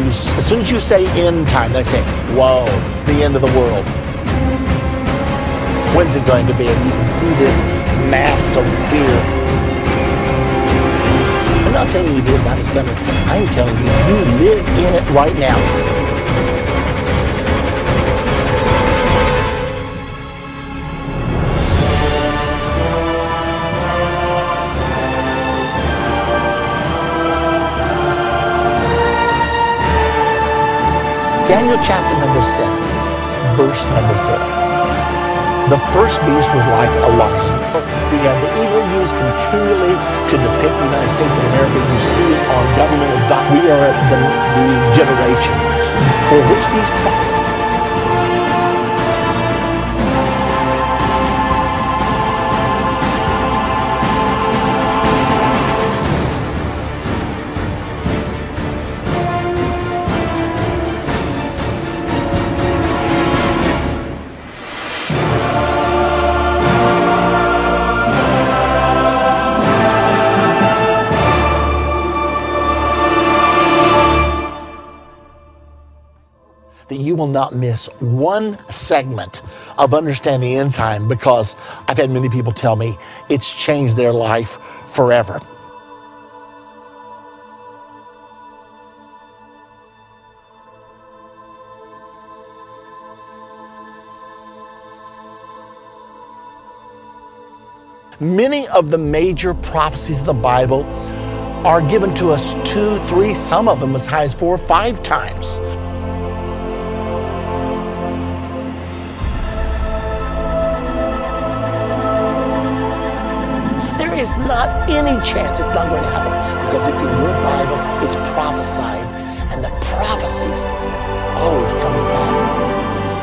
as soon as you say end time, they say, whoa, the end of the world. When's it going to be? And you can see this mask of fear. I'm not telling you the end time is coming. I'm telling you, you live in it right now. Daniel chapter number 7, verse number 4. The first beast was like a lion. We have the eagle used continually to depict the United States of America. You see it on governmental documents. We are the generation for which these that you will not miss one segment of understanding the end time, because I've had many people tell me it's changed their life forever. Many of the major prophecies of the Bible are given to us 2, 3, some of them as high as 4 or 5 times. There is not any chance it's not going to happen, because it's in your Bible, it's prophesied, and the prophecies always come back.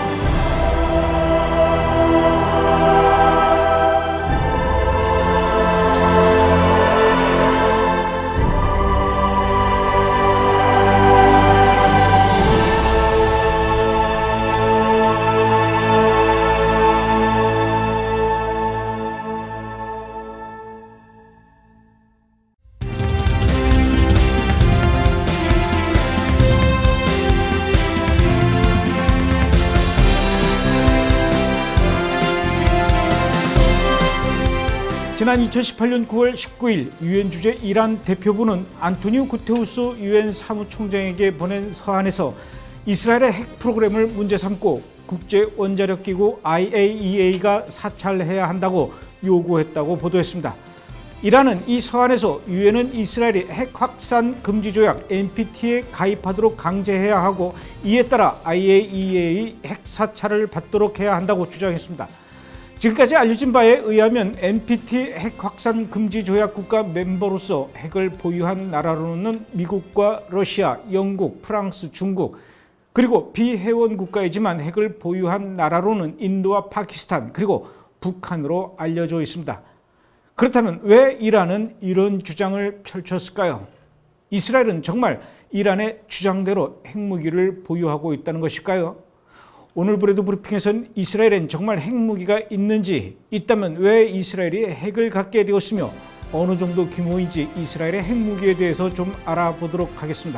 지난 2018년 9월 19일 유엔 주재 이란 대표부는 안토니오 구테우스 유엔 사무총장에게 보낸 서한에서 이스라엘의 핵 프로그램을 문제 삼고 국제원자력기구 IAEA가 사찰해야 한다고 요구했다고 보도했습니다. 이란은 이 서한에서 유엔은 이스라엘이 핵 확산 금지 조약 NPT에 가입하도록 강제해야 하고, 이에 따라 IAEA 핵 사찰을 받도록 해야 한다고 주장했습니다. 지금까지 알려진 바에 의하면 NPT 핵 확산 금지 조약 국가 멤버로서 핵을 보유한 나라로는 미국과 러시아, 영국, 프랑스, 중국, 그리고 비회원 국가이지만 핵을 보유한 나라로는 인도와 파키스탄, 그리고 북한으로 알려져 있습니다. 그렇다면 왜 이란은 이런 주장을 펼쳤을까요? 이스라엘은 정말 이란의 주장대로 핵무기를 보유하고 있다는 것일까요? 오늘 브레드 브리핑에서는 이스라엘엔 정말 핵무기가 있는지, 있다면 왜 이스라엘이 핵을 갖게 되었으며 어느 정도 규모인지 이스라엘의 핵무기에 대해서 좀 알아보도록 하겠습니다.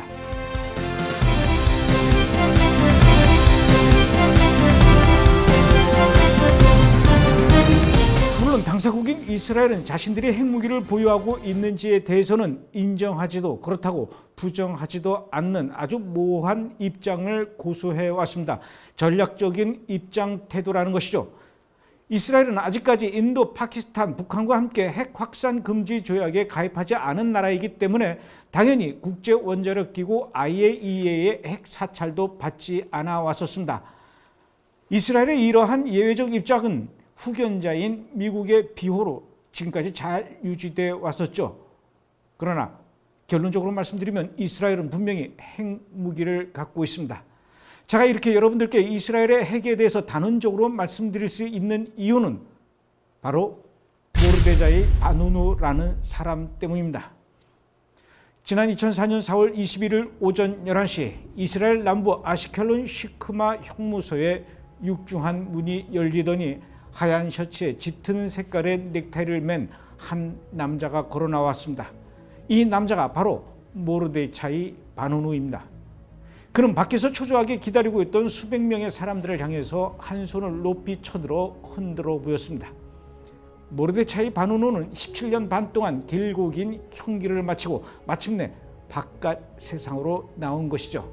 물론 당사국인 이스라엘은 자신들이 핵무기를 보유하고 있는지에 대해서는 인정하지도 그렇다고 부정하지도 않는 아주 모호한 입장을 고수해 왔습니다. 전략적인 입장 태도라는 것이죠. 이스라엘은 아직까지 인도, 파키스탄, 북한과 함께 핵 확산 금지 조약에 가입하지 않은 나라이기 때문에 당연히 국제원자력기구 IAEA의 핵 사찰도 받지 않아 왔었습니다. 이스라엘의 이러한 예외적 입장은 후견자인 미국의 비호로 지금까지 잘 유지되어 왔었죠. 그러나 결론적으로 말씀드리면 이스라엘은 분명히 핵무기를 갖고 있습니다. 제가 이렇게 여러분들께 이스라엘의 핵에 대해서 단언적으로 말씀드릴 수 있는 이유는 바로 모르데자이 바누누라는 사람 때문입니다. 지난 2004년 4월 21일 오전 11시 이스라엘 남부 아시켈론 시크마 형무소에 육중한 문이 열리더니 하얀 셔츠에 짙은 색깔의 넥타이를 맨 한 남자가 걸어 나왔습니다. 이 남자가 바로 모르데자이 바누누입니다. 그는 밖에서 초조하게 기다리고 있던 수백 명의 사람들을 향해서 한 손을 높이 쳐들어 흔들어 보였습니다. 모르데차이 반우노는 17년 반 동안 길고 긴 형기를 마치고 마침내 바깥 세상으로 나온 것이죠.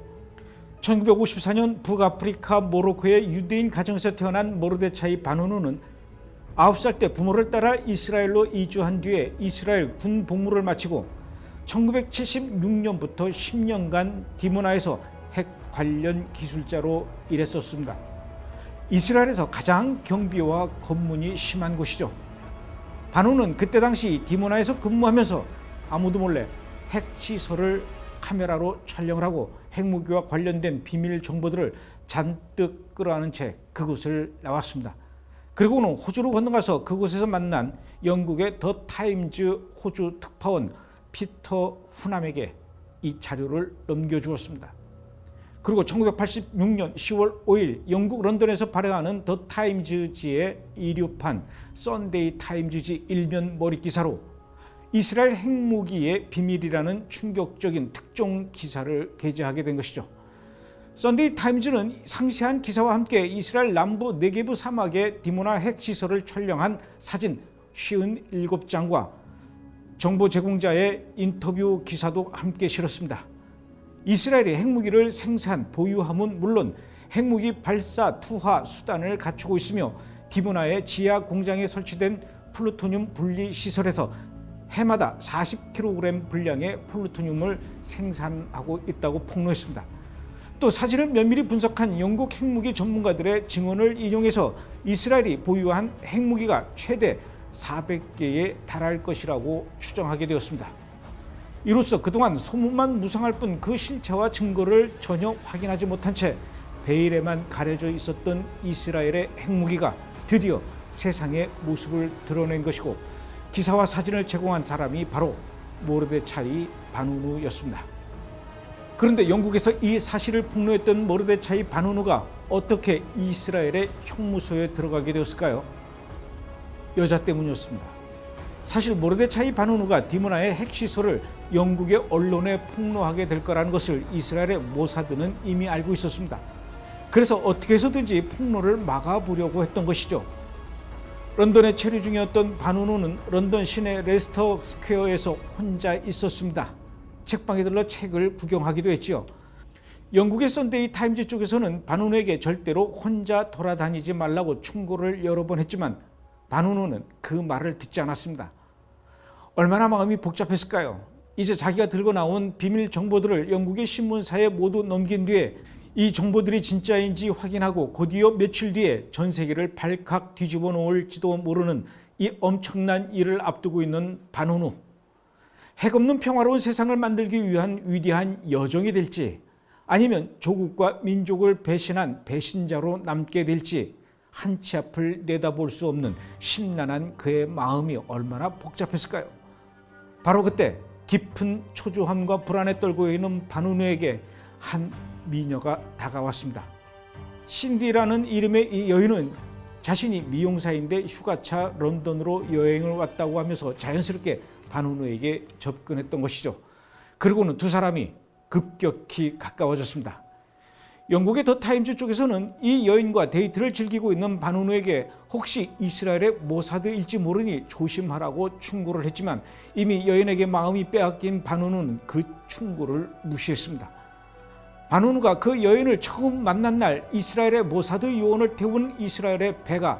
1954년 북아프리카 모로코의 유대인 가정에서 태어난 모르데차이 반우노는 9살 때 부모를 따라 이스라엘로 이주한 뒤에 이스라엘 군 복무를 마치고 1976년부터 10년간 디모나에서 핵 관련 기술자로 일했었습니다. 이스라엘에서 가장 경비와 검문이 심한 곳이죠. 반우는 그때 당시 디모나에서 근무하면서 아무도 몰래 핵시설을 카메라로 촬영을 하고 핵무기와 관련된 비밀 정보들을 잔뜩 끌어안은 채 그곳을 나왔습니다. 그리고는 호주로 건너가서 그곳에서 만난 영국의 더 타임즈 호주 특파원 피터 후남에게 이 자료를 넘겨주었습니다. 그리고 1986년 10월 5일 영국 런던에서 발행하는 더 타임즈지의 일요판 썬데이 타임즈지 일면 머리 기사로 이스라엘 핵무기의 비밀이라는 충격적인 특종 기사를 게재하게 된 것이죠. 썬데이 타임즈는 상세한 기사와 함께 이스라엘 남부 네게브 사막의 디모나 핵시설을 촬영한 사진 57장과 정보 제공자의 인터뷰 기사도 함께 실었습니다. 이스라엘이 핵무기를 생산, 보유함은 물론 핵무기 발사, 투하 수단을 갖추고 있으며 디모나의 지하 공장에 설치된 플루토늄 분리 시설에서 해마다 40kg 분량의 플루토늄을 생산하고 있다고 폭로했습니다. 또 사진을 면밀히 분석한 영국 핵무기 전문가들의 증언을 인용해서 이스라엘이 보유한 핵무기가 최대 400개에 달할 것이라고 추정하게 되었습니다. 이로써 그동안 소문만 무성할 뿐 그 실체와 증거를 전혀 확인하지 못한 채 베일에만 가려져 있었던 이스라엘의 핵무기가 드디어 세상의 모습을 드러낸 것이고 기사와 사진을 제공한 사람이 바로 모르데차이 반우누였습니다. 그런데 영국에서 이 사실을 폭로했던 모르데차이 반우누가 어떻게 이스라엘의 형무소에 들어가게 되었을까요? 여자 때문이었습니다. 사실 모르데차이 반우누가 디모나의 핵시설을 영국의 언론에 폭로하게 될 거라는 것을 이스라엘의 모사드는 이미 알고 있었습니다. 그래서 어떻게 해서든지 폭로를 막아보려고 했던 것이죠. 런던에 체류 중이었던 반우누는 런던 시내 레스터 스퀘어에서 혼자 있었습니다. 책방에 들러 책을 구경하기도 했지요. 영국의 썬데이 타임즈 쪽에서는 반우누에게 절대로 혼자 돌아다니지 말라고 충고를 여러 번 했지만 반우누는 그 말을 듣지 않았습니다. 얼마나 마음이 복잡했을까요? 이제 자기가 들고 나온 비밀 정보들을 영국의 신문사에 모두 넘긴 뒤에 이 정보들이 진짜인지 확인하고 곧이어 며칠 뒤에 전 세계를 발칵 뒤집어 놓을지도 모르는 이 엄청난 일을 앞두고 있는 반우누. 핵 없는 평화로운 세상을 만들기 위한 위대한 여정이 될지 아니면 조국과 민족을 배신한 배신자로 남게 될지 한치 앞을 내다볼 수 없는 심란한 그의 마음이 얼마나 복잡했을까요? 바로 그때 깊은 초조함과 불안에 떨고 있는 반우누에게 한 미녀가 다가왔습니다. 신디라는 이름의 이 여인은 자신이 미용사인데 휴가차 런던으로 여행을 왔다고 하면서 자연스럽게 반우누에게 접근했던 것이죠. 그리고는 두 사람이 급격히 가까워졌습니다. 영국의 더 타임즈 쪽에서는 이 여인과 데이트를 즐기고 있는 반우누에게 혹시 이스라엘의 모사드일지 모르니 조심하라고 충고를 했지만 이미 여인에게 마음이 빼앗긴 반우누는 그 충고를 무시했습니다. 반우누가 그 여인을 처음 만난 날 이스라엘의 모사드 요원을 태운 이스라엘의 배가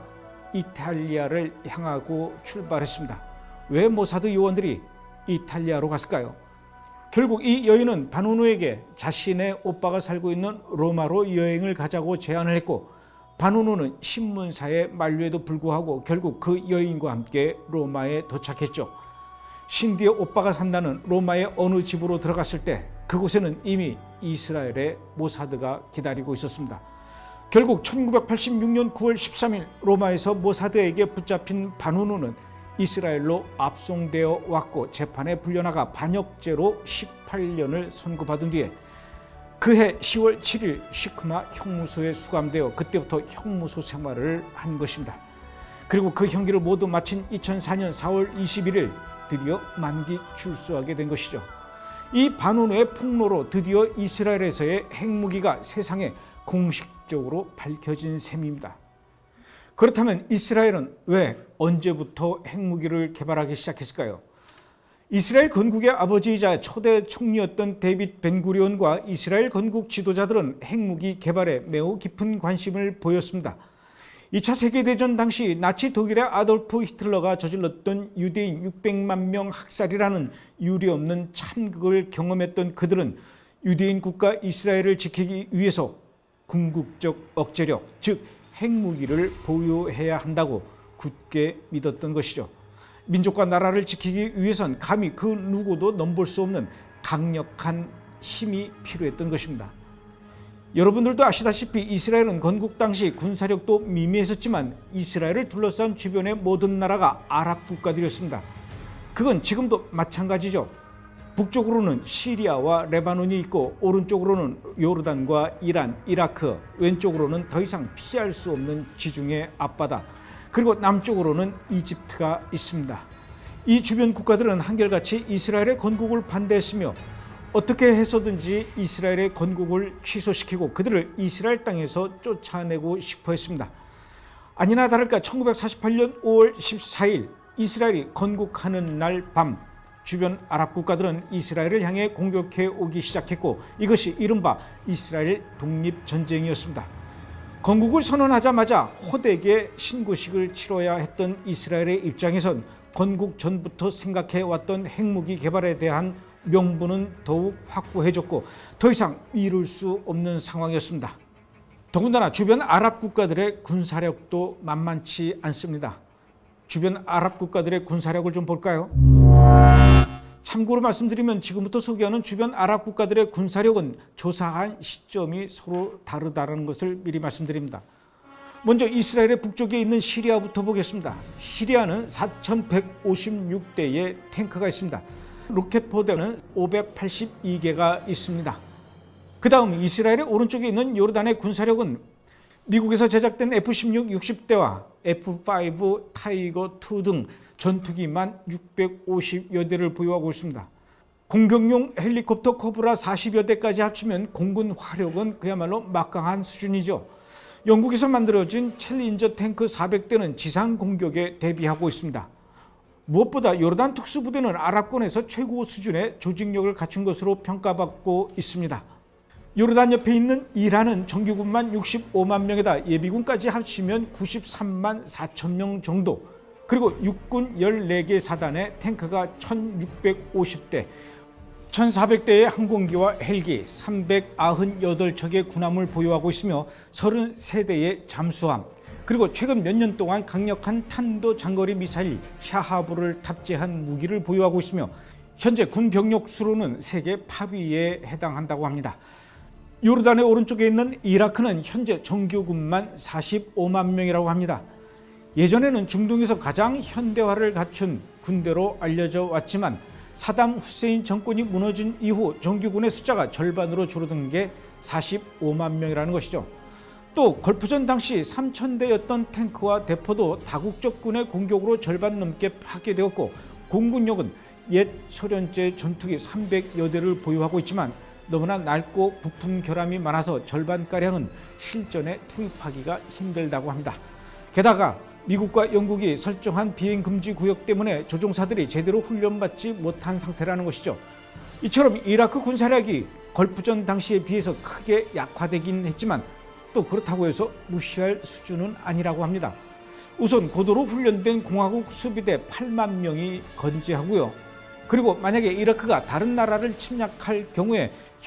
이탈리아를 향하고 출발했습니다. 왜 모사드 요원들이 이탈리아로 갔을까요? 결국 이 여인은 반우누에게 자신의 오빠가 살고 있는 로마로 여행을 가자고 제안을 했고 반우누는 신문사의 만류에도 불구하고 결국 그 여인과 함께 로마에 도착했죠. 신디의 오빠가 산다는 로마의 어느 집으로 들어갔을 때 그곳에는 이미 이스라엘의 모사드가 기다리고 있었습니다. 결국 1986년 9월 13일 로마에서 모사드에게 붙잡힌 반우누는 이스라엘로 압송되어 왔고 재판에 불려나가 반역죄로 18년을 선고받은 뒤에 그해 10월 7일 시크마 형무소에 수감되어 그때부터 형무소 생활을 한 것입니다. 그리고 그 형기를 모두 마친 2004년 4월 21일 드디어 만기 출소하게 된 것이죠. 이 반원의 폭로로 드디어 이스라엘에서의 핵무기가 세상에 공식적으로 밝혀진 셈입니다. 그렇다면 이스라엘은 왜 언제부터 핵무기를 개발하기 시작했을까요? 이스라엘 건국의 아버지이자 초대 총리였던 데빗 벤구리온과 이스라엘 건국 지도자들은 핵무기 개발에 매우 깊은 관심을 보였습니다. 2차 세계대전 당시 나치 독일의 아돌프 히틀러가 저질렀던 유대인 600만 명 학살이라는 유례없는 참극을 경험했던 그들은 유대인 국가 이스라엘을 지키기 위해서 궁극적 억제력, 즉 핵무기를 보유해야 한다고 굳게 믿었던 것이죠. 민족과 나라를 지키기 위해선 감히 그 누구도 넘볼 수 없는 강력한 힘이 필요했던 것입니다. 여러분들도 아시다시피 이스라엘은 건국 당시 군사력도 미미했었지만 이스라엘을 둘러싼 주변의 모든 나라가 아랍 국가들이었습니다. 그건 지금도 마찬가지죠. 북쪽으로는 시리아와 레바논이 있고 오른쪽으로는 요르단과 이란, 이라크, 왼쪽으로는 더 이상 피할 수 없는 지중해 앞바다, 그리고 남쪽으로는 이집트가 있습니다. 이 주변 국가들은 한결같이 이스라엘의 건국을 반대했으며 어떻게 해서든지 이스라엘의 건국을 취소시키고 그들을 이스라엘 땅에서 쫓아내고 싶어 했습니다. 아니나 다를까 1948년 5월 14일 이스라엘이 건국하는 날 밤 주변 아랍 국가들은 이스라엘을 향해 공격해 오기 시작했고 이것이 이른바 이스라엘 독립전쟁이었습니다. 건국을 선언하자마자 호되게 신고식을 치러야 했던 이스라엘의 입장에선 건국 전부터 생각해왔던 핵무기 개발에 대한 명분은 더욱 확고해졌고 더 이상 미룰 수 없는 상황이었습니다. 더군다나 주변 아랍 국가들의 군사력도 만만치 않습니다. 주변 아랍 국가들의 군사력을 좀 볼까요? 참고로 말씀드리면 지금부터 소개하는 주변 아랍 국가들의 군사력은 조사한 시점이 서로 다르다는 것을 미리 말씀드립니다. 먼저 이스라엘의 북쪽에 있는 시리아부터 보겠습니다. 시리아는 4,156대의 탱크가 있습니다. 로켓포대는 582개가 있습니다. 그 다음 이스라엘의 오른쪽에 있는 요르단의 군사력은 미국에서 제작된 F-16 60대와 F-5 타이거2 등 전투기만 650여 대를 보유하고 있습니다. 공격용 헬리콥터 코브라 40여 대까지 합치면 공군 화력은 그야말로 막강한 수준이죠. 영국에서 만들어진 챌린저 탱크 400대는 지상 공격에 대비하고 있습니다. 무엇보다 요르단 특수부대는 아랍권에서 최고 수준의 조직력을 갖춘 것으로 평가받고 있습니다. 요르단 옆에 있는 이란은 정규군만 65만 명에다 예비군까지 합치면 93만 4천 명 정도, 그리고 육군 14개 사단에 탱크가 1650대, 1400대의 항공기와 헬기, 398척의 군함을 보유하고 있으며 33대의 잠수함, 그리고 최근 몇 년 동안 강력한 탄도 장거리 미사일 샤하브를 탑재한 무기를 보유하고 있으며 현재 군 병력 수로는 세계 8위에 해당한다고 합니다. 요르단의 오른쪽에 있는 이라크는 현재 정규군만 45만 명이라고 합니다. 예전에는 중동에서 가장 현대화를 갖춘 군대로 알려져 왔지만 사담 후세인 정권이 무너진 이후 정규군의 숫자가 절반으로 줄어든 게 45만 명이라는 것이죠. 또 걸프전 당시 3,000대였던 탱크와 대포도 다국적 군의 공격으로 절반 넘게 파괴되었고 공군력은 옛 소련제 전투기 300여 대를 보유하고 있지만 너무나 낡고 부품 결함이 많아서 절반가량은 실전에 투입하기가 힘들다고 합니다. 게다가 미국과 영국이 설정한 비행금지 구역 때문에 조종사들이 제대로 훈련받지 못한 상태라는 것이죠. 이처럼 이라크 군사력이 걸프전 당시에 비해서 크게 약화되긴 했지만 또 그렇다고 해서 무시할 수준은 아니라고 합니다. 우선 고도로 훈련된 공화국 수비대 8만 명이 건재하고요. 그리고 만약에 이라크가 다른 나라를 침략할 경우에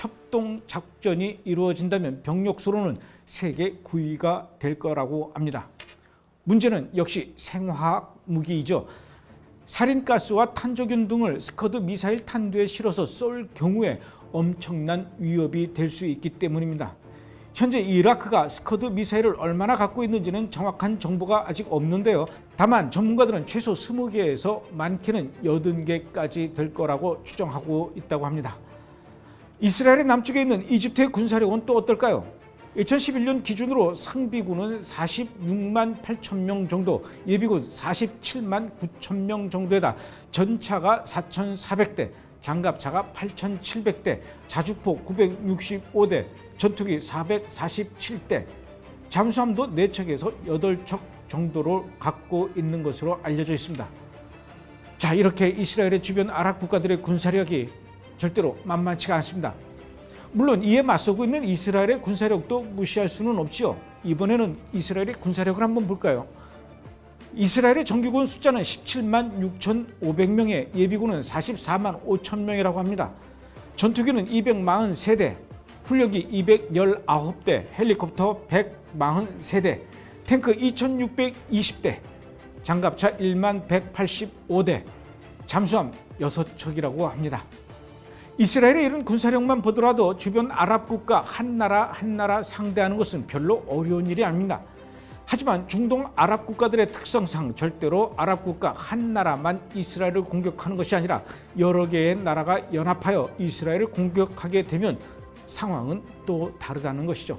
협동작전이 이루어진다면 병력 수로는 세계 9위가 될 거라고 합니다. 문제는 역시 생화학 무기이죠. 살인가스와 탄저균 등을 스커드 미사일 탄두에 실어서 쏠 경우에 엄청난 위협이 될 수 있기 때문입니다. 현재 이라크가 스커드 미사일을 얼마나 갖고 있는지는 정확한 정보가 아직 없는데요. 다만 전문가들은 최소 20개에서 많게는 80개까지 될 거라고 추정하고 있다고 합니다. 이스라엘의 남쪽에 있는 이집트의 군사력은 또 어떨까요? 2011년 기준으로 상비군은 46만 8천 명 정도, 예비군 47만 9천 명 정도에다 전차가 4,400대, 장갑차가 8,700대, 자주포 965대, 전투기 447대, 잠수함도 4척에서 8척 정도를 갖고 있는 것으로 알려져 있습니다. 자, 이렇게 이스라엘의 주변 아랍 국가들의 군사력이 절대로 만만치가 않습니다. 물론 이에 맞서고 있는 이스라엘의 군사력도 무시할 수는 없지요. 이번에는 이스라엘의 군사력을 한번 볼까요? 이스라엘의 정규군 숫자는 17만 6,500명에 예비군은 44만 5천 명이라고 합니다. 전투기는 243대, 훈련기 219대, 헬리콥터 143대, 탱크 2,620대, 장갑차 1만 185대, 잠수함 6척이라고 합니다. 이스라엘의 이런 군사력만 보더라도 주변 아랍 국가 한 나라 상대하는 것은 별로 어려운 일이 아닙니다. 하지만 중동 아랍 국가들의 특성상 절대로 아랍 국가 한 나라만 이스라엘을 공격하는 것이 아니라 여러 개의 나라가 연합하여 이스라엘을 공격하게 되면 상황은 또 다르다는 것이죠.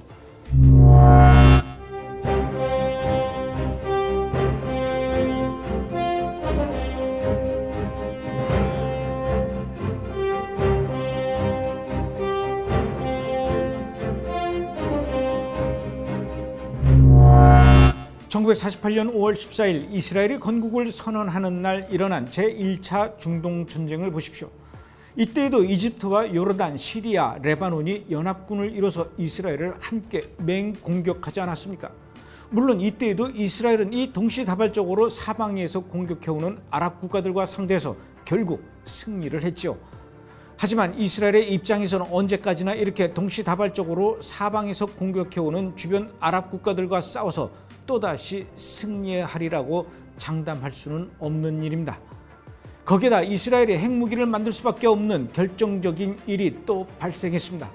1948년 5월 14일 이스라엘이 건국을 선언하는 날 일어난 제1차 중동전쟁을 보십시오. 이때에도 이집트와 요르단, 시리아, 레바논이 연합군을 이뤄서 이스라엘을 함께 맹공격하지 않았습니까? 물론 이때에도 이스라엘은 이 동시다발적으로 사방에서 공격해오는 아랍 국가들과 상대해서 결국 승리를 했죠. 하지만 이스라엘의 입장에서는 언제까지나 이렇게 동시다발적으로 사방에서 공격해오는 주변 아랍 국가들과 싸워서 또다시 승리하리라고 장담할 수는 없는 일입니다. 거기에다 이스라엘이 핵무기를 만들 수밖에 없는 결정적인 일이 또 발생했습니다.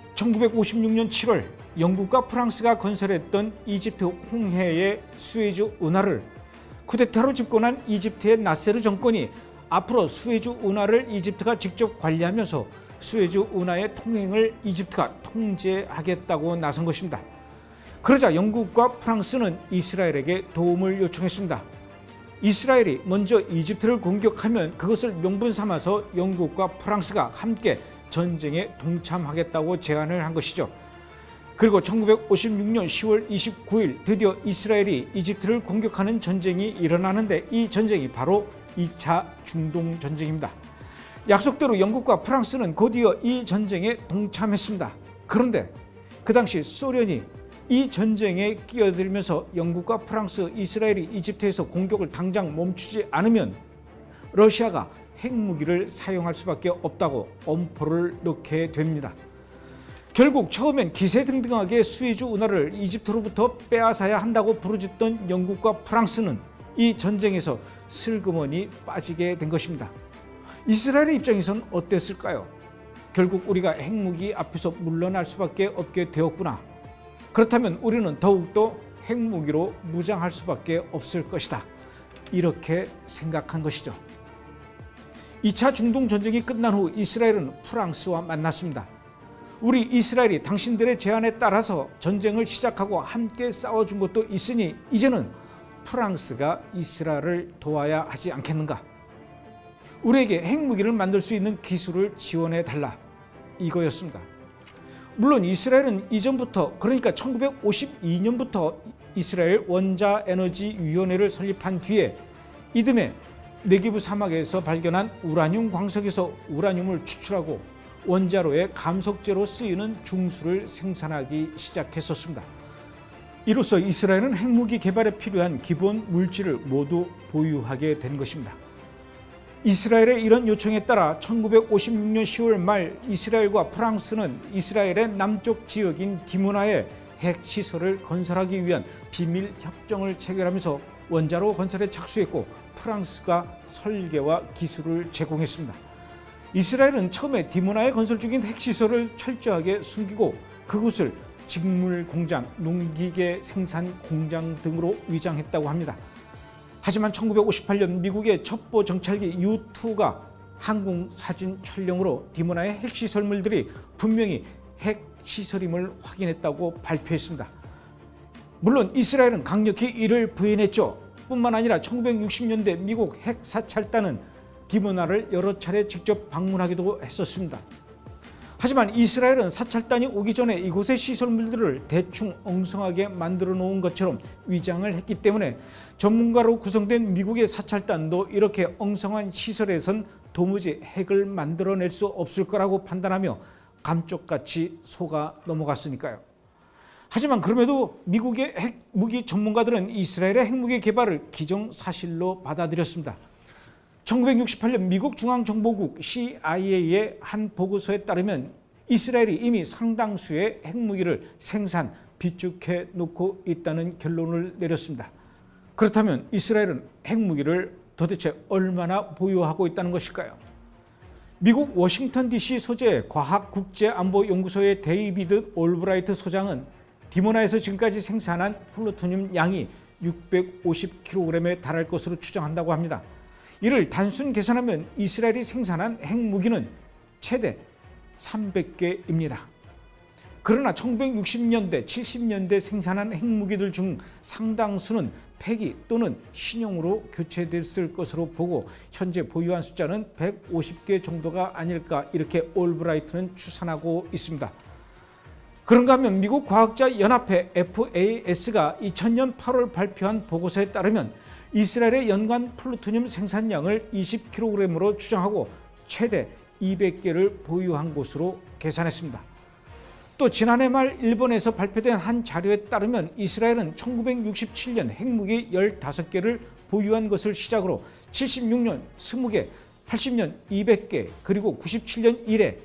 1956년 7월 영국과 프랑스가 건설했던 이집트 홍해의 수에즈 운하를 쿠데타로 집권한 이집트의 나세르 정권이 앞으로 수에즈 운하를 이집트가 직접 관리하면서 수에즈 운하의 통행을 이집트가 통제하겠다고 나선 것입니다. 그러자 영국과 프랑스는 이스라엘에게 도움을 요청했습니다. 이스라엘이 먼저 이집트를 공격하면 그것을 명분 삼아서 영국과 프랑스가 함께 전쟁에 동참하겠다고 제안을 한 것이죠. 그리고 1956년 10월 29일 드디어 이스라엘이 이집트를 공격하는 전쟁이 일어나는데 이 전쟁이 바로 2차 중동전쟁입니다. 약속대로 영국과 프랑스는 곧이어 이 전쟁에 동참했습니다. 그런데 그 당시 소련이 이 전쟁에 끼어들면서 영국과 프랑스, 이스라엘이 이집트에서 공격을 당장 멈추지 않으면 러시아가 핵무기를 사용할 수밖에 없다고 엄포를 놓게 됩니다. 결국 처음엔 기세등등하게 수에즈 운하를 이집트로부터 빼앗아야 한다고 부르짖던 영국과 프랑스는 이 전쟁에서 슬그머니 빠지게 된 것입니다. 이스라엘의 입장에선 어땠을까요? 결국 우리가 핵무기 앞에서 물러날 수밖에 없게 되었구나. 그렇다면 우리는 더욱더 핵무기로 무장할 수밖에 없을 것이다. 이렇게 생각한 것이죠. 2차 중동전쟁이 끝난 후 이스라엘은 프랑스와 만났습니다. 우리 이스라엘이 당신들의 제안에 따라서 전쟁을 시작하고 함께 싸워준 것도 있으니 이제는 프랑스가 이스라엘을 도와야 하지 않겠는가? 우리에게 핵무기를 만들 수 있는 기술을 지원해 달라. 이거였습니다. 물론 이스라엘은 이전부터 그러니까 1952년부터 이스라엘 원자에너지위원회를 설립한 뒤에 이듬해 네기브 사막에서 발견한 우라늄 광석에서 우라늄을 추출하고 원자로의 감석재로 쓰이는 중수를 생산하기 시작했었습니다. 이로써 이스라엘은 핵무기 개발에 필요한 기본 물질을 모두 보유하게 된 것입니다. 이스라엘의 이런 요청에 따라 1956년 10월 말 이스라엘과 프랑스는 이스라엘의 남쪽 지역인 디모나에 핵시설을 건설하기 위한 비밀 협정을 체결하면서 원자로 건설에 착수했고 프랑스가 설계와 기술을 제공했습니다. 이스라엘은 처음에 디모나에 건설 중인 핵시설을 철저하게 숨기고 그곳을 직물 공장, 농기계 생산 공장 등으로 위장했다고 합니다. 하지만 1958년 미국의 첩보 정찰기 U-2가 항공 사진 촬영으로 디모나의 핵시설물들이 분명히 핵시설임을 확인했다고 발표했습니다. 물론 이스라엘은 강력히 이를 부인했죠. 뿐만 아니라 1960년대 미국 핵사찰단은 디모나를 여러 차례 직접 방문하기도 했었습니다. 하지만 이스라엘은 사찰단이 오기 전에 이곳의 시설물들을 대충 엉성하게 만들어 놓은 것처럼 위장을 했기 때문에 전문가로 구성된 미국의 사찰단도 이렇게 엉성한 시설에선 도무지 핵을 만들어낼 수 없을 거라고 판단하며 감쪽같이 속아 넘어갔으니까요. 하지만 그럼에도 미국의 핵무기 전문가들은 이스라엘의 핵무기 개발을 기정사실로 받아들였습니다. 1968년 미국 중앙정보국 CIA의 한 보고서에 따르면 이스라엘이 이미 상당수의 핵무기를 생산, 비축해 놓고 있다는 결론을 내렸습니다. 그렇다면 이스라엘은 핵무기를 도대체 얼마나 보유하고 있다는 것일까요? 미국 워싱턴 DC 소재의 과학국제안보연구소의 데이비드 올브라이트 소장은 디모나에서 지금까지 생산한 플루토늄 양이 650kg에 달할 것으로 추정한다고 합니다. 이를 단순 계산하면 이스라엘이 생산한 핵무기는 최대 300개입니다. 그러나 1960년대, 70년대 생산한 핵무기들 중 상당수는 폐기 또는 신형으로 교체됐을 것으로 보고 현재 보유한 숫자는 150개 정도가 아닐까 이렇게 올브라이트는 추산하고 있습니다. 그런가 하면 미국 과학자 연합회 FAS가 2000년 8월 발표한 보고서에 따르면 이스라엘의 연간 플루토늄 생산량을 20kg으로 추정하고 최대 200개를 보유한 것으로 계산했습니다. 또 지난해 말 일본에서 발표된 한 자료에 따르면 이스라엘은 1967년 핵무기 15개를 보유한 것을 시작으로 76년 20개, 80년 200개, 그리고 97년 이래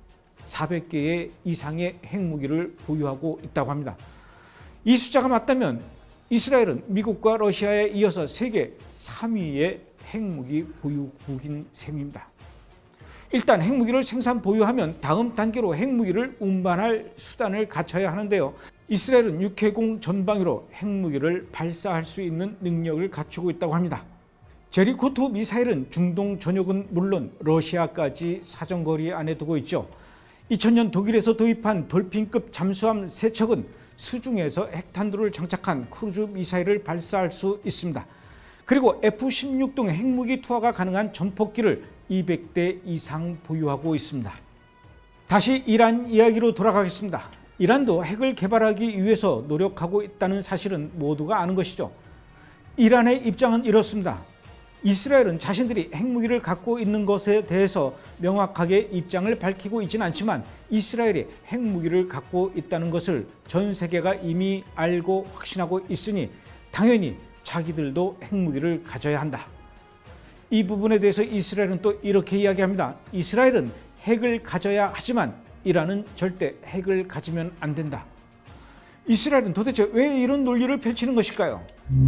400개 이상의 핵무기를 보유하고 있다고 합니다. 이 숫자가 맞다면 이스라엘은 미국과 러시아에 이어서 세계 3위의 핵무기 보유국인 셈입니다. 일단 핵무기를 생산 보유하면 다음 단계로 핵무기를 운반할 수단을 갖춰야 하는데요. 이스라엘은 육해공 전방위로 핵무기를 발사할 수 있는 능력을 갖추고 있다고 합니다. 제리코2 미사일은 중동 전역은 물론 러시아까지 사정거리 안에 두고 있죠. 2000년 독일에서 도입한 돌핀급 잠수함 3척은 수중에서 핵탄두를 장착한 크루즈 미사일을 발사할 수 있습니다. 그리고 F-16 등 핵무기 투하가 가능한 전폭기를 200대 이상 보유하고 있습니다. 다시 이란 이야기로 돌아가겠습니다. 이란도 핵을 개발하기 위해서 노력하고 있다는 사실은 모두가 아는 것이죠. 이란의 입장은 이렇습니다. 이스라엘은 자신들이 핵무기를 갖고 있는 것에 대해서 명확하게 입장을 밝히고 있지는 않지만 이스라엘이 핵무기를 갖고 있다는 것을 전 세계가 이미 알고 확신하고 있으니 당연히 자기들도 핵무기를 가져야 한다. 이 부분에 대해서 이스라엘은 또 이렇게 이야기합니다. 이스라엘은 핵을 가져야 하지만 이란은 절대 핵을 가지면 안 된다. 이스라엘은 도대체 왜 이런 논리를 펼치는 것일까요?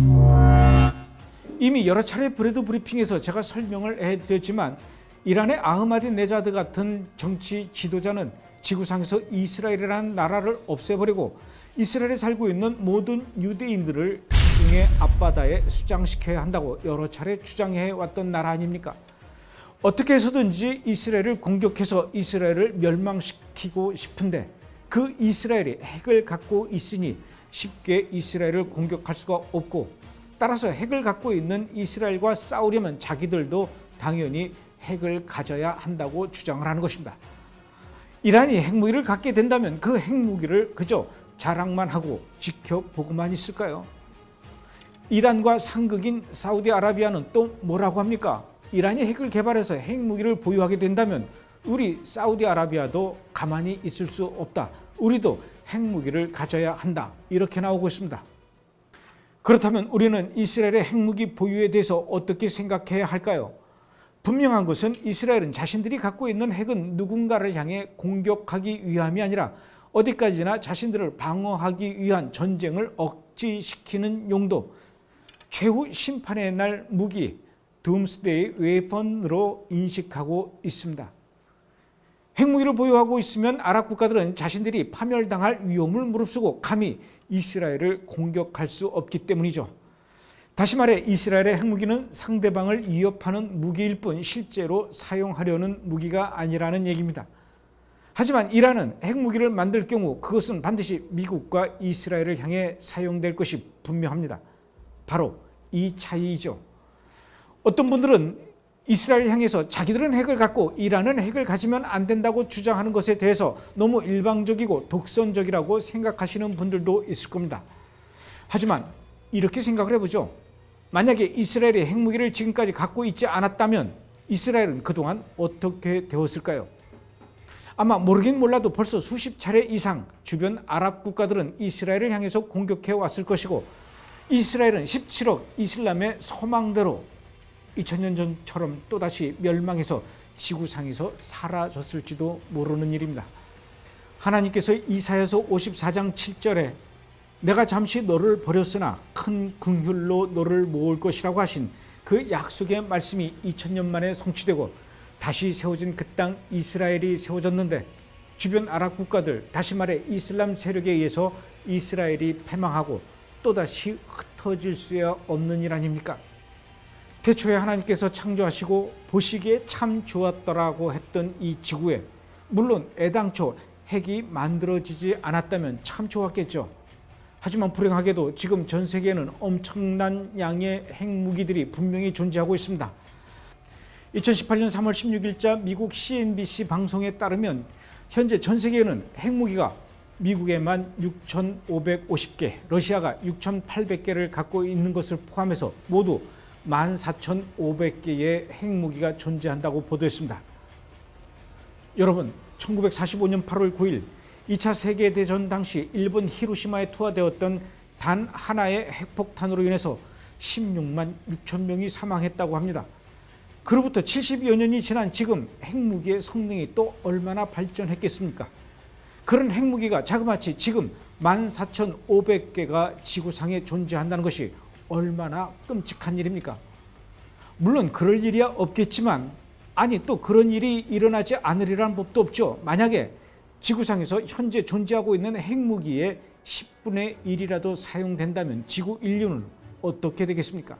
이미 여러 차례 브레드 브리핑에서 제가 설명을 해드렸지만 이란의 아흐마디네자드 같은 정치 지도자는 지구상에서 이스라엘이라는 나라를 없애버리고 이스라엘에 살고 있는 모든 유대인들을 지중해 앞바다에 수장시켜야 한다고 여러 차례 주장해왔던 나라 아닙니까? 어떻게 해서든지 이스라엘을 공격해서 이스라엘을 멸망시키고 싶은데 그 이스라엘이 핵을 갖고 있으니 쉽게 이스라엘을 공격할 수가 없고 따라서 핵을 갖고 있는 이스라엘과 싸우려면 자기들도 당연히 핵을 가져야 한다고 주장을 하는 것입니다. 이란이 핵무기를 갖게 된다면 그 핵무기를 그저 자랑만 하고 지켜보고만 있을까요? 이란과 상극인 사우디아라비아는 또 뭐라고 합니까? 이란이 핵을 개발해서 핵무기를 보유하게 된다면 우리 사우디아라비아도 가만히 있을 수 없다. 우리도 핵무기를 가져야 한다. 이렇게 나오고 있습니다. 그렇다면 우리는 이스라엘의 핵무기 보유에 대해서 어떻게 생각해야 할까요? 분명한 것은 이스라엘은 자신들이 갖고 있는 핵은 누군가를 향해 공격하기 위함이 아니라 어디까지나 자신들을 방어하기 위한 전쟁을 억지시키는 용도, 최후 심판의 날 무기, 둠스데이 웨펀으로 인식하고 있습니다. 핵무기를 보유하고 있으면 아랍 국가들은 자신들이 파멸당할 위험을 무릅쓰고 감히 이스라엘을 공격할 수 없기 때문이죠. 다시 말해 이스라엘의 핵무기는 상대방을 위협하는 무기일 뿐 실제로 사용하려는 무기가 아니라는 얘기입니다. 하지만 이란은 핵무기를 만들 경우 그것은 반드시 미국과 이스라엘을 향해 사용될 것이 분명합니다. 바로 이 차이이죠. 어떤 분들은 이스라엘 향해서 자기들은 핵을 갖고 이란은 핵을 가지면 안 된다고 주장하는 것에 대해서 너무 일방적이고 독선적이라고 생각하시는 분들도 있을 겁니다. 하지만 이렇게 생각을 해보죠. 만약에 이스라엘이 핵무기를 지금까지 갖고 있지 않았다면 이스라엘은 그동안 어떻게 되었을까요? 아마 모르긴 몰라도 벌써 수십 차례 이상 주변 아랍 국가들은 이스라엘을 향해서 공격해 왔을 것이고, 이스라엘은 17억 이슬람의 소망대로 2000년 전처럼 또다시 멸망해서 지구상에서 사라졌을지도 모르는 일입니다. 하나님께서 이사야서 54장 7절에 내가 잠시 너를 버렸으나 큰 긍휼로 너를 모을 것이라고 하신 그 약속의 말씀이 2000년 만에 성취되고 다시 세워진 그 땅 이스라엘이 세워졌는데, 주변 아랍 국가들, 다시 말해 이슬람 세력에 의해서 이스라엘이 패망하고 또다시 흩어질 수 없는 일 아닙니까? 태초에 하나님께서 창조하시고 보시기에 참 좋았더라고 했던 이 지구에, 물론 애당초 핵이 만들어지지 않았다면 참 좋았겠죠. 하지만 불행하게도 지금 전 세계에는 엄청난 양의 핵무기들이 분명히 존재하고 있습니다. 2018년 3월 16일자 미국 CNBC 방송에 따르면 현재 전 세계에는 핵무기가 미국에만 6,550개, 러시아가 6,800개를 갖고 있는 것을 포함해서 모두 14,500개의 핵무기가 존재한다고 보도했습니다. 여러분, 1945년 8월 9일 2차 세계대전 당시 일본 히로시마에 투하되었던 단 하나의 핵폭탄으로 인해서 16만 6천 명이 사망했다고 합니다. 그로부터 70여 년이 지난 지금 핵무기의 성능이 또 얼마나 발전했겠습니까? 그런 핵무기가 자그마치 지금 14,500개가 지구상에 존재한다는 것이 얼마나 끔찍한 일입니까? 물론 그럴 일이야 없겠지만, 아니 또 그런 일이 일어나지 않으리라는 법도 없죠. 만약에 지구상에서 현재 존재하고 있는 핵무기의 10분의 1이라도 사용된다면 지구 인류는 어떻게 되겠습니까?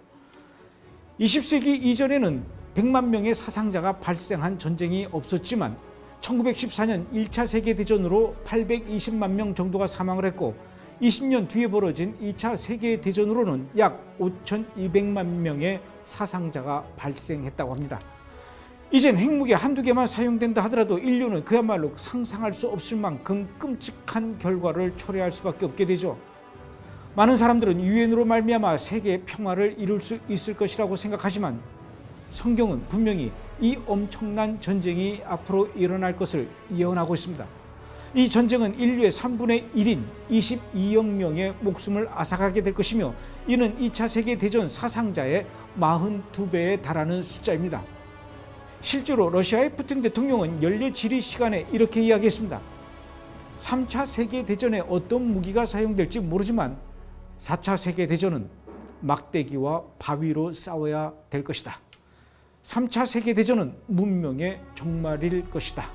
20세기 이전에는 100만 명의 사상자가 발생한 전쟁이 없었지만 1914년 1차 세계대전으로 820만 명 정도가 사망을 했고, 20년 뒤에 벌어진 2차 세계대전으로는 약 5,200만 명의 사상자가 발생했다고 합니다. 이젠 핵무기 한두 개만 사용된다 하더라도 인류는 그야말로 상상할 수 없을 만큼 끔찍한 결과를 초래할 수밖에 없게 되죠. 많은 사람들은 유엔으로 말미암아 세계 평화를 이룰 수 있을 것이라고 생각하지만 성경은 분명히 이 엄청난 전쟁이 앞으로 일어날 것을 예언하고 있습니다. 이 전쟁은 인류의 3분의 1인 22억 명의 목숨을 앗아가게 될 것이며, 이는 2차 세계대전 사상자의 42배에 달하는 숫자입니다. 실제로 러시아의 푸틴 대통령은 연례 질의 시간에 이렇게 이야기했습니다. 3차 세계대전에 어떤 무기가 사용될지 모르지만 4차 세계대전은 막대기와 바위로 싸워야 될 것이다. 3차 세계대전은 문명의 종말일 것이다.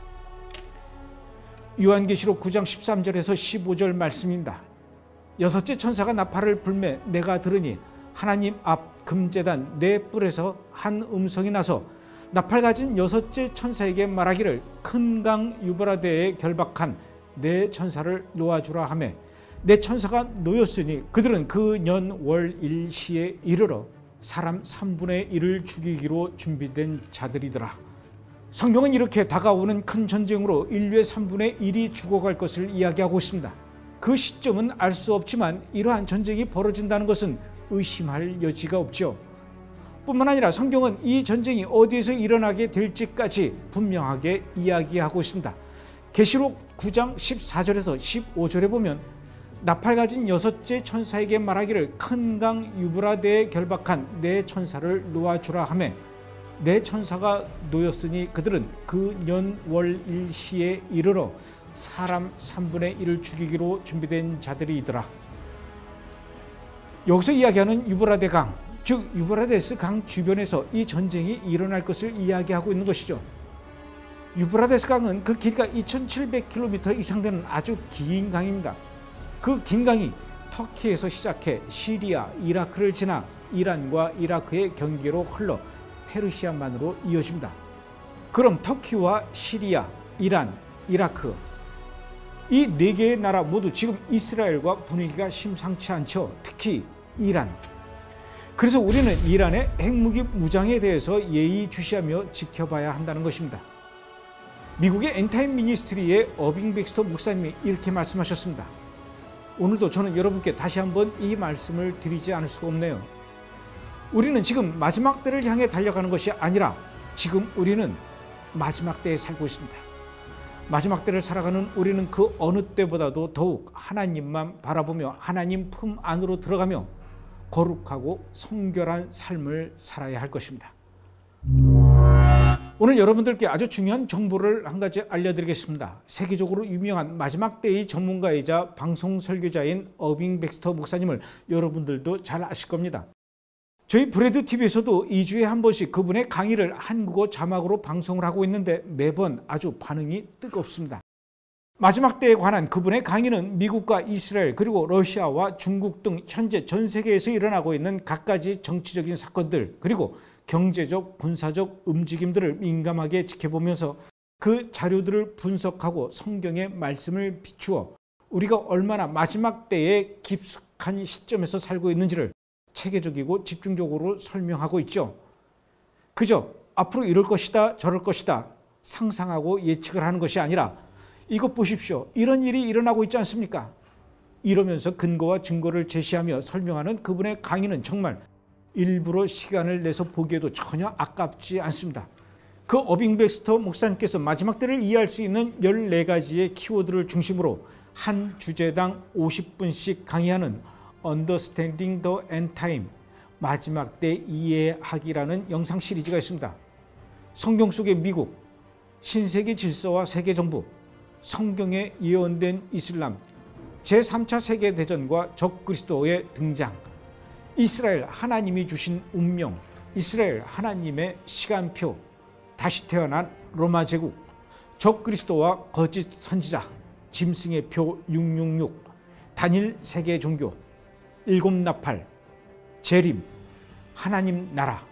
요한계시록 9장 13절에서 15절 말씀입니다. 여섯째 천사가 나팔을 불매 내가 들으니 하나님 앞 금제단 네 뿔에서 한 음성이 나서 나팔 가진 여섯째 천사에게 말하기를 큰 강 유브라데에 결박한 네 천사를 놓아주라 하매, 네 천사가 놓였으니 그들은 그 년 월 일시에 이르러 사람 3분의 1을 죽이기로 준비된 자들이더라. 성경은 이렇게 다가오는 큰 전쟁으로 인류의 3분의 1이 죽어갈 것을 이야기하고 있습니다. 그 시점은 알 수 없지만 이러한 전쟁이 벌어진다는 것은 의심할 여지가 없죠. 뿐만 아니라 성경은 이 전쟁이 어디에서 일어나게 될지까지 분명하게 이야기하고 있습니다. 계시록 9장 14절에서 15절에 보면 나팔 가진 여섯째 천사에게 말하기를 큰 강 유브라데에 결박한 네 천사를 놓아주라 하매, 네 천사가 놓였으니 그들은 그 년 월 일시에 이르러 사람 3분의 1을 죽이기로 준비된 자들이더라. 여기서 이야기하는 유브라데 강, 즉 유브라데스 강 주변에서 이 전쟁이 일어날 것을 이야기하고 있는 것이죠. 유브라데스 강은 그 길이가 2,700km 이상 되는 아주 긴 강입니다. 그 긴 강이 터키에서 시작해 시리아, 이라크를 지나 이란과 이라크의 경계로 흘러 페르시아만으로 이어집니다. 그럼 터키와 시리아, 이란, 이라크 이 네 개의 나라 모두 지금 이스라엘과 분위기가 심상치 않죠. 특히 이란. 그래서 우리는 이란의 핵무기 무장에 대해서 예의주시하며 지켜봐야 한다는 것입니다. 미국의 엔타임 미니스트리의 어빙 백스터 목사님이 이렇게 말씀하셨습니다. 오늘도 저는 여러분께 다시 한번 이 말씀을 드리지 않을 수가 없네요. 우리는 지금 마지막 때를 향해 달려가는 것이 아니라 지금 우리는 마지막 때에 살고 있습니다. 마지막 때를 살아가는 우리는 그 어느 때보다도 더욱 하나님만 바라보며 하나님 품 안으로 들어가며 거룩하고 성결한 삶을 살아야 할 것입니다. 오늘 여러분들께 아주 중요한 정보를 한 가지 알려드리겠습니다. 세계적으로 유명한 마지막 때의 전문가이자 방송 설교자인 어빙 백스터 목사님을 여러분들도 잘 아실 겁니다. 저희 브레드TV에서도 2주에 한 번씩 그분의 강의를 한국어 자막으로 방송을 하고 있는데 매번 아주 반응이 뜨겁습니다. 마지막 때에 관한 그분의 강의는 미국과 이스라엘 그리고 러시아와 중국 등 현재 전 세계에서 일어나고 있는 갖가지 정치적인 사건들 그리고 경제적, 군사적 움직임들을 민감하게 지켜보면서 그 자료들을 분석하고 성경의 말씀을 비추어 우리가 얼마나 마지막 때에 깊숙한 시점에서 살고 있는지를 체계적이고 집중적으로 설명하고 있죠. 그저 앞으로 이럴 것이다 저럴 것이다 상상하고 예측을 하는 것이 아니라 이것 보십시오. 이런 일이 일어나고 있지 않습니까? 이러면서 근거와 증거를 제시하며 설명하는 그분의 강의는 정말 일부러 시간을 내서 보기에도 전혀 아깝지 않습니다. 그 어빙 백스터 목사님께서 마지막 때를 이해할 수 있는 14가지의 키워드를 중심으로 한 주제당 50분씩 강의하는 Understanding the End Time, 마지막 때 이해하기라는 영상 시리즈가 있습니다. 성경 속의 미국, 신세계 질서와 세계정부, 성경에 예언된 이슬람, 제3차 세계대전과 적그리스도의 등장, 이스라엘 하나님이 주신 운명, 이스라엘 하나님의 시간표, 다시 태어난 로마 제국, 적그리스도와 거짓 선지자, 짐승의 표 666, 단일 세계 종교, 일곱 나팔, 재림, 하나님 나라.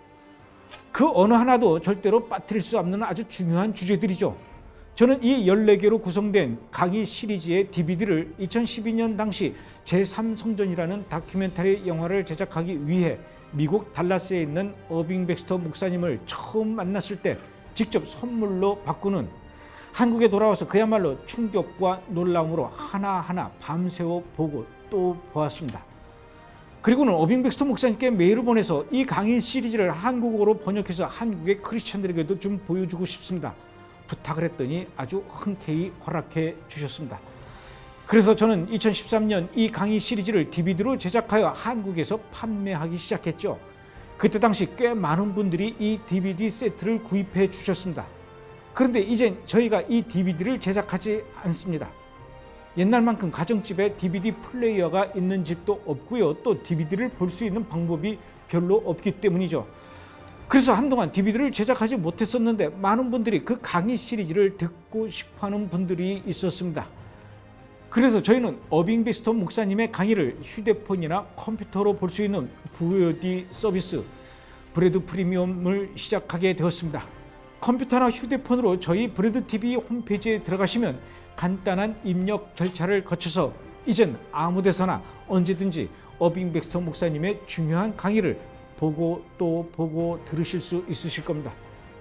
그 어느 하나도 절대로 빠뜨릴 수 없는 아주 중요한 주제들이죠. 저는 이 14개로 구성된 강의 시리즈의 DVD를 2012년 당시 제3성전이라는 다큐멘터리 영화를 제작하기 위해 미국 달라스에 있는 어빙 백스터 목사님을 처음 만났을 때 직접 선물로 바꾸는 한국에 돌아와서 그야말로 충격과 놀라움으로 하나하나 밤새워 보고 또 보았습니다. 그리고는 어빙 백스터 목사님께 메일을 보내서 이 강의 시리즈를 한국어로 번역해서 한국의 크리스천들에게도 좀 보여주고 싶습니다. 부탁을 했더니 아주 흔쾌히 허락해 주셨습니다. 그래서 저는 2013년 이 강의 시리즈를 DVD로 제작하여 한국에서 판매하기 시작했죠. 그때 당시 꽤 많은 분들이 이 DVD 세트를 구입해 주셨습니다. 그런데 이젠 저희가 이 DVD를 제작하지 않습니다. 옛날만큼 가정집에 DVD 플레이어가 있는 집도 없고요. 또 DVD를 볼 수 있는 방법이 별로 없기 때문이죠. 그래서 한동안 DVD를 제작하지 못했었는데 많은 분들이 그 강의 시리즈를 듣고 싶어하는 분들이 있었습니다. 그래서 저희는 어빙 백스터 목사님의 강의를 휴대폰이나 컴퓨터로 볼 수 있는 VOD 서비스 브레드 프리미엄을 시작하게 되었습니다. 컴퓨터나 휴대폰으로 저희 브레드TV 홈페이지에 들어가시면 간단한 입력 절차를 거쳐서 이젠 아무데서나 언제든지 어빙 백스터 목사님의 중요한 강의를 보고 또 보고 들으실 수 있으실 겁니다.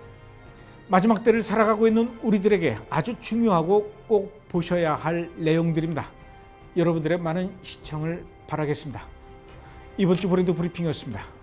마지막 때를 살아가고 있는 우리들에게 아주 중요하고 꼭 보셔야 할 내용들입니다. 여러분들의 많은 시청을 바라겠습니다. 이번 주 브랜드 브리핑이었습니다.